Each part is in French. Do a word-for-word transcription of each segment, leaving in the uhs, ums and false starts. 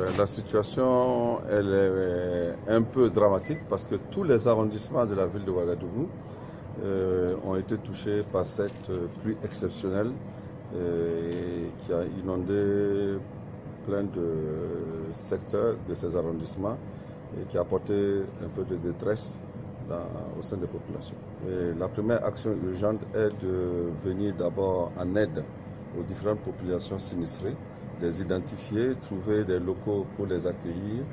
Ben, la situation elle est un peu dramatique parce que tous les arrondissements de la ville de Ouagadougou euh, ont été touchés par cette pluie exceptionnelle euh, qui a inondé plein de secteurs de ces arrondissements et qui a apporté un peu de détresse dans, au sein des populations. Et la première action urgente est de venir d'abord en aide aux différentes populations sinistrées, les identifier, trouver des locaux pour les accueillir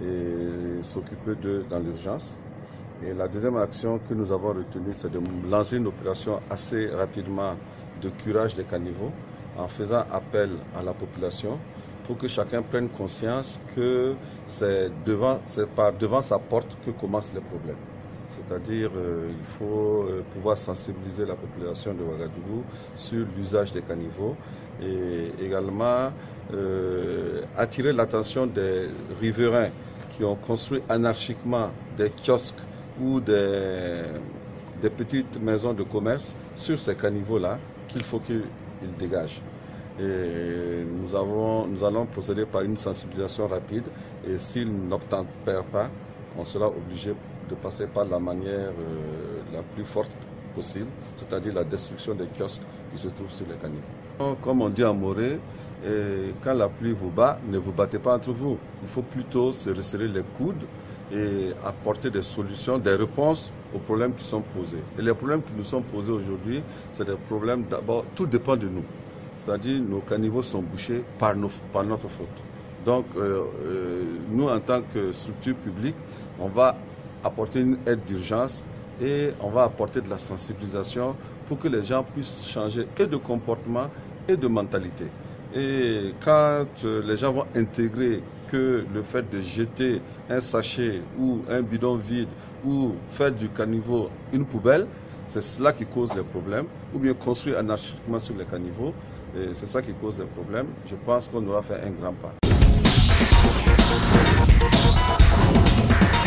et s'occuper d'eux dans l'urgence. Et la deuxième action que nous avons retenue, c'est de lancer une opération assez rapidement de curage des caniveaux en faisant appel à la population pour que chacun prenne conscience que c'est devant, c'est par devant sa porte que commencent les problèmes. C'est-à-dire euh, il faut euh, pouvoir sensibiliser la population de Ouagadougou sur l'usage des caniveaux et également euh, attirer l'attention des riverains qui ont construit anarchiquement des kiosques ou des, des petites maisons de commerce sur ces caniveaux-là qu'il faut qu'ils dégagent. Et nous, avons, nous allons procéder par une sensibilisation rapide et s'ils n'obtempèrent pas, on sera obligé de passer par la manière euh, la plus forte possible, c'est-à-dire la destruction des kiosques qui se trouvent sur les caniveaux. Comme on dit en Morée, et quand la pluie vous bat, ne vous battez pas entre vous. Il faut plutôt se resserrer les coudes et apporter des solutions, des réponses aux problèmes qui sont posés. Et les problèmes qui nous sont posés aujourd'hui, c'est des problèmes d'abord, tout dépend de nous. C'est-à-dire nos caniveaux sont bouchés par, nos, par notre faute. Donc euh, euh, nous, en tant que structure publique, on va apporter une aide d'urgence et on va apporter de la sensibilisation pour que les gens puissent changer et de comportement et de mentalité. Et quand euh, les gens vont intégrer que le fait de jeter un sachet ou un bidon vide ou faire du caniveau une poubelle, c'est cela qui cause les problèmes, ou bien construire anarchiquement sur les caniveaux, c'est ça qui cause les problèmes. Je pense qu'on aura fait un grand pas.